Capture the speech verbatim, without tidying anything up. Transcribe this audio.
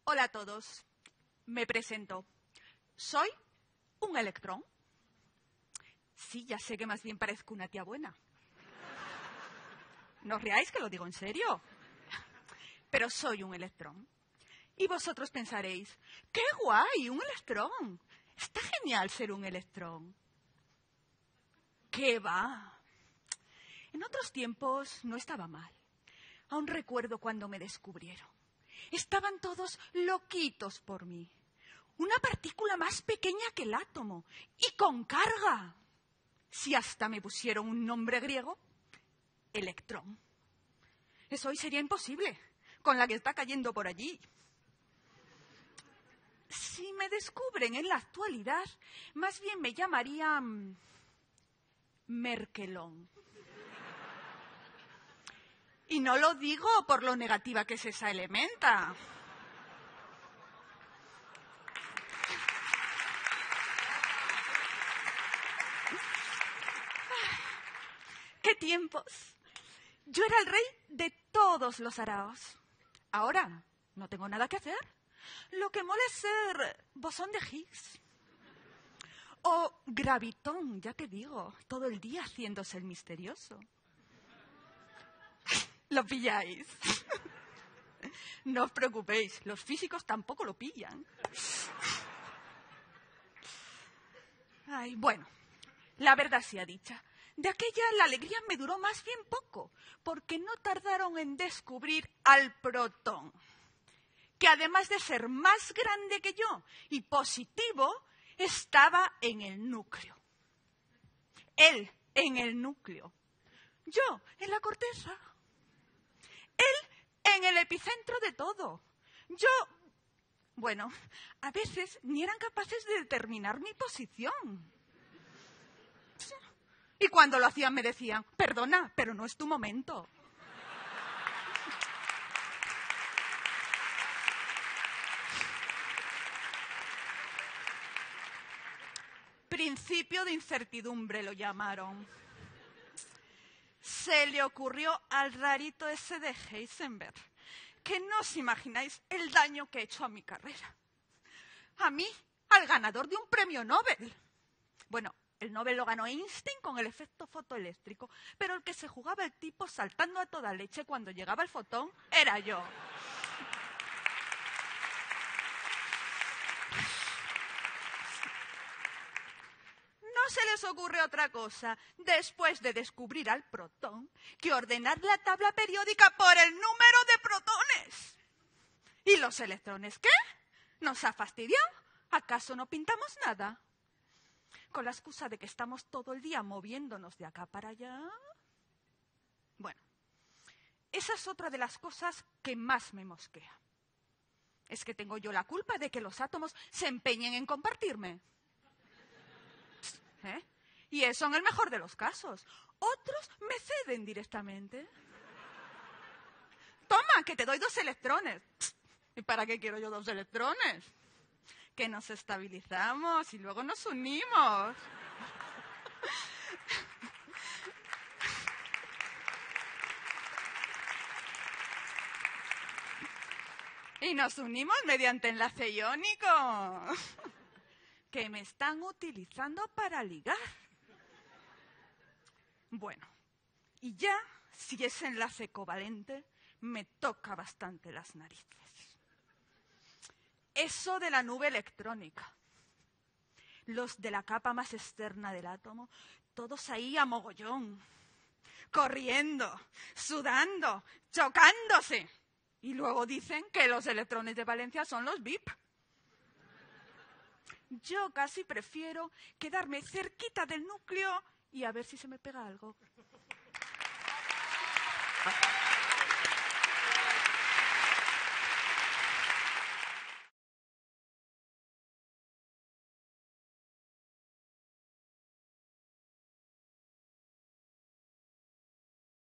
Hola a todos. Me presento. Soy un electrón. Sí, ya sé que más bien parezco una tía buena. No os riáis, que lo digo en serio. Pero soy un electrón. Y vosotros pensaréis, ¡qué guay, un electrón! Está genial ser un electrón. ¿Qué va? En otros tiempos no estaba mal. Aún recuerdo cuando me descubrieron. Estaban todos loquitos por mí. Una partícula más pequeña que el átomo y con carga. Si hasta me pusieron un nombre griego, electrón. Eso hoy sería imposible, con la que está cayendo por allí. Si me descubren en la actualidad, más bien me llamarían Merkelón. Y no lo digo por lo negativa que es esa elementa. ¡Qué tiempos! Yo era el rey de todos los araos. Ahora no tengo nada que hacer. Lo que mola es ser bosón de Higgs. O gravitón, ya te digo, todo el día haciéndose el misterioso. ¿Lo pilláis? No os preocupéis, los físicos tampoco lo pillan. Ay, bueno, la verdad sea dicha. De aquella la alegría me duró más bien poco, porque no tardaron en descubrir al protón, que además de ser más grande que yo y positivo, estaba en el núcleo. Él en el núcleo. Yo en la corteza. Él en el epicentro de todo. Yo, bueno, a veces ni eran capaces de determinar mi posición. Y cuando lo hacían me decían, perdona, pero no es tu momento. Principio de incertidumbre lo llamaron. Se le ocurrió al rarito ese de Heisenberg, que no os imagináis el daño que he hecho a mi carrera. A mí, al ganador de un premio Nobel. Bueno, el Nobel lo ganó Einstein con el efecto fotoeléctrico, pero el que se jugaba el tipo saltando a toda leche cuando llegaba el fotón era yo. No se les ocurre otra cosa, después de descubrir al protón, que ordenar la tabla periódica por el número de protones. ¿Y los electrones qué? ¿Nos ha fastidiado? ¿Acaso no pintamos nada? Con la excusa de que estamos todo el día moviéndonos de acá para allá. Bueno, esa es otra de las cosas que más me mosquea. Es que tengo yo la culpa de que los átomos se empeñen en compartirme. ¿Eh? Y eso en el mejor de los casos. Otros me ceden directamente. Toma, que te doy dos electrones. ¿Y para qué quiero yo dos electrones? Que nos estabilizamos y luego nos unimos. Y nos unimos mediante enlace iónico. Que me están utilizando para ligar. Bueno, y ya, si es enlace covalente, me toca bastante las narices. Eso de la nube electrónica. Los de la capa más externa del átomo, todos ahí a mogollón, corriendo, sudando, chocándose. Y luego dicen que los electrones de valencia son los V I P. Yo casi prefiero quedarme cerquita del núcleo y a ver si se me pega algo.